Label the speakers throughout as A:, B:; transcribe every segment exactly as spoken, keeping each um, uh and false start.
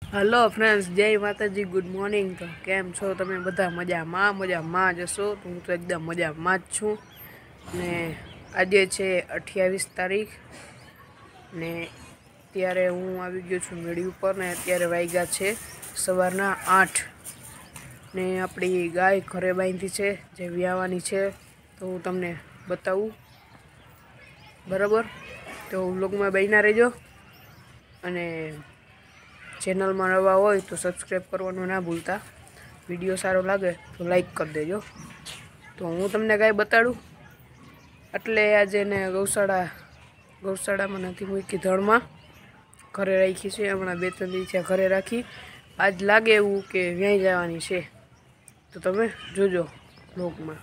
A: Hello friends, जय माताजी, good morning. तो केम छो तमे बधा? मजामां मजामां ज हशो। तो हूँ तो एकदम मजामां ज छूं ने आजे छे अठावीस तारीख ने त्यारे हूँ आवी गयो छूं मेड़ी उपर ने अत्यारे वाग्या छे सवारना आठ ने आपणी गाय घरे बांधी छे जे व्यावानी छे। तो हूँ तमने बतावुं बराबर। तो व्लॉग में बन्या रहेजो अने चेनल में नवा होय तो सब्सक्राइब करवानुं ना भूलता। विडियो सारो लागे तो लाइक कर देजो। तो हूँ तमने गाय बताडूं एटले आज एने गौशाळा गौशाळा में नथी मूकी, धड़मां घरे राखी छे। हमणां बे त्रण दी घरे राखी, आज लागे एवुं के व्याई जवानी छे। तो तमे जोजो व्लॉग में।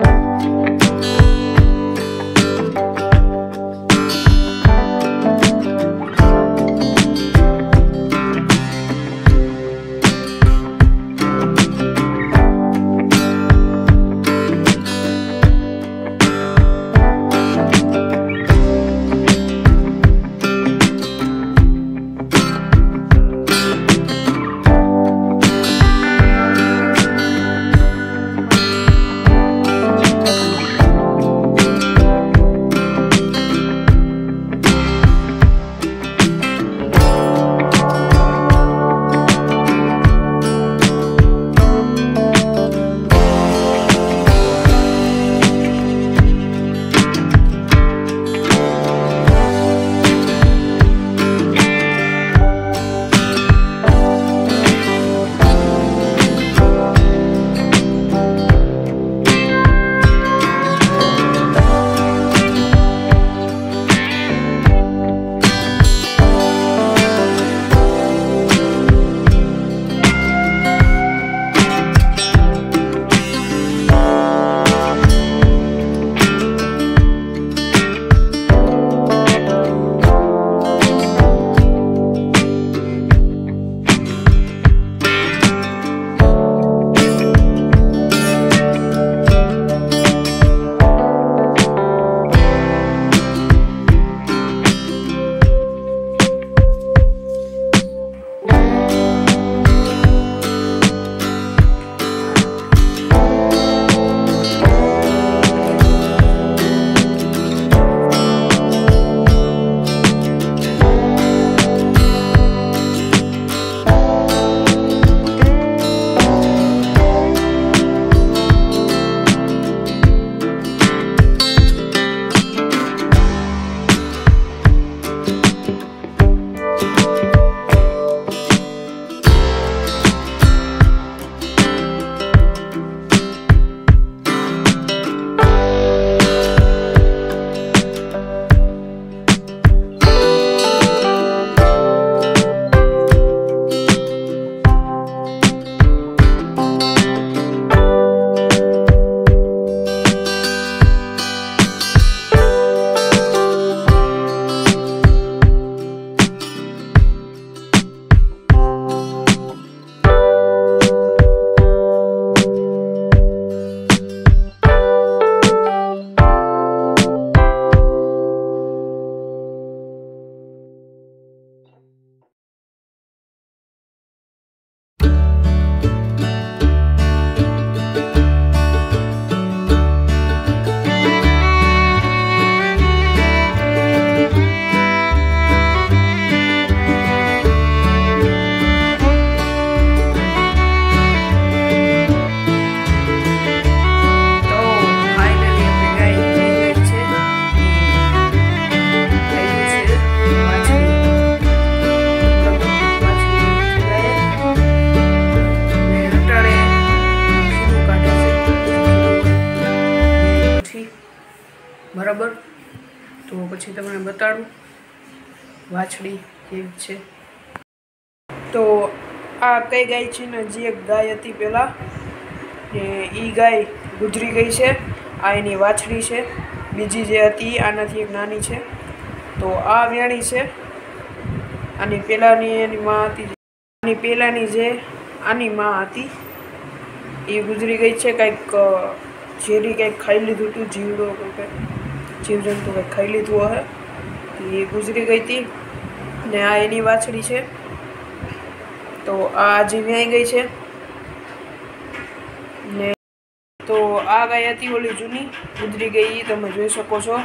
A: बराबर। तो पछी तमने बताडूं वाछड़ी केवी छे। तो आ कई गाय छे ने जे एक गाय हती पेला ने ई गाय गुजरी गई छे। आ एनी वाछड़ी छे। बीजी जे हती आनाथी एक नानी छे। तो आ व्याणी छे। आनी पेलानी एनी मां हती, आनी पेलानी जे आनी मां हती ए गुजरी गई छे। कंईक झेरी कंईक खाई लीधुं हतुं, जीवड़ो जीव जंतु कंईक खाई लीधुं हशे, ए गुजरी गई थी। ने आ एनी वाछड़ी छे। તો આ જે વ્યાઈ ગઈ છે ને તો આ ગાય હતી ઓલી જૂની ઉતરી ગઈ, તમે જોઈ શકો છો।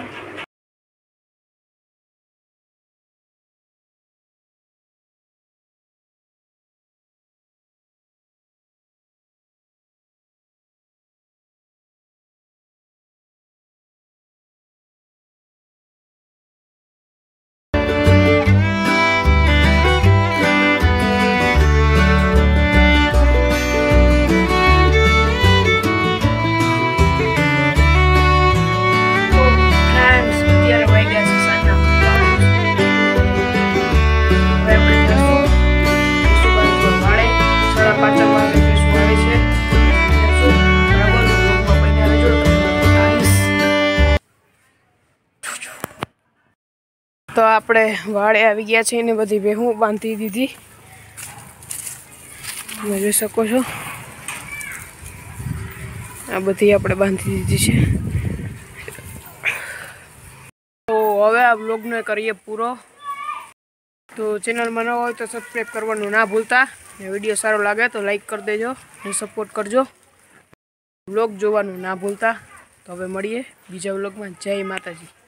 A: તો આપણે વાળે આવી ગયા છે ને બધી ભેહું બાંધી દીધી, તમે જોઈ શકો છો આ બધી આપણે બાંધી દીધી છે। તો હવે આ બ્લોગને કરીએ પૂરો। તો ચેનલમાં ન હોય તો સબસ્ક્રાઈબ કરવાનું ના ભૂલતા, વિડીયો સારો લાગે તો લાઈક કરી દેજો અને સપોર્ટ કરજો, બ્લોગ જોવાનું ના ભૂલતા। તો હવે મળીએ બીજા બ્લોગમાં। જય માતાજી।